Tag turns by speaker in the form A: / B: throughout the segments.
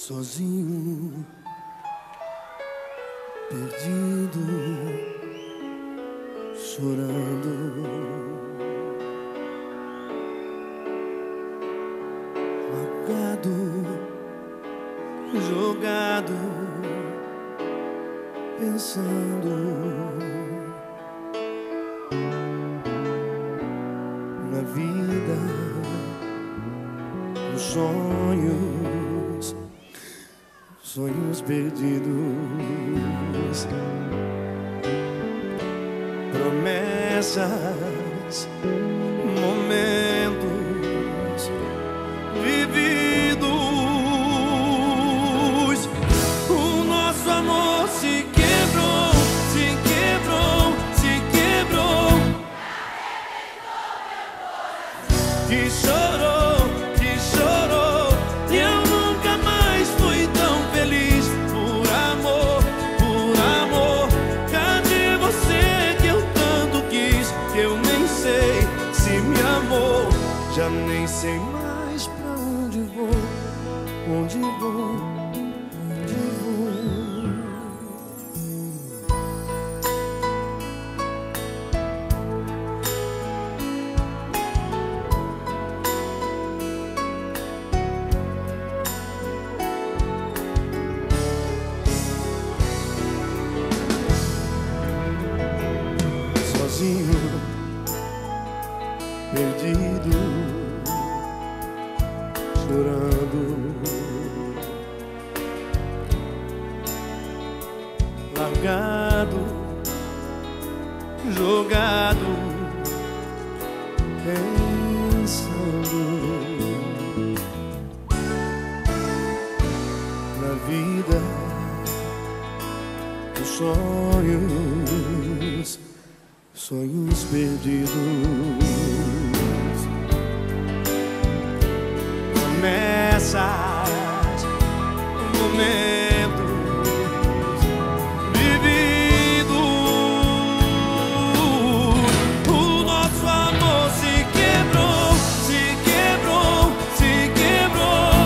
A: sozinho, perdido, chorando, largado, jogado, pensando na vida, nos sonhos, sonhos perdidos, promessas, momentos vividos. O nosso amor se quebrou, se quebrou, se quebrou. Que chorou, que chorou. E eu nunca mais fui tão feliz. Por amor, por amor. Cadê você que eu tanto quis? Que eu nem sei se me amou. Já nem sei mais pra onde vou, onde vou, onde vou. Sozinho, perdido, chorando, largado, jogado, pensando na vida, os sonhos, sonhos perdidos, promessas, momentos vividos. O nosso amor se quebrou, se quebrou, se quebrou.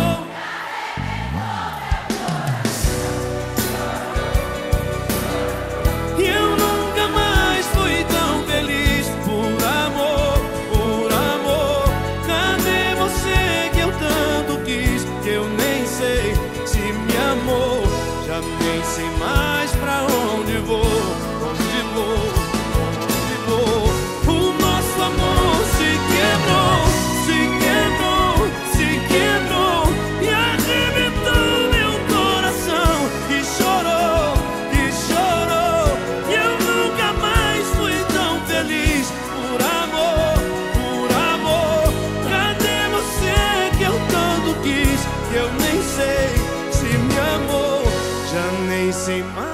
A: E eu nunca mais fui tão feliz. Por amor, por amor. Cadê você que eu tanto quis? Que eu nem sei se me amou. Já nem sei mais pra onde vou, onde vou, onde vou. O nosso amor se quebrou, se quebrou, se quebrou. E arrebentou meu coração. E chorou, e chorou. E eu nunca mais fui tão feliz. Por amor, por amor. Cadê você que eu tanto quis? Que eu nem sei se me amou. Já nem sei mais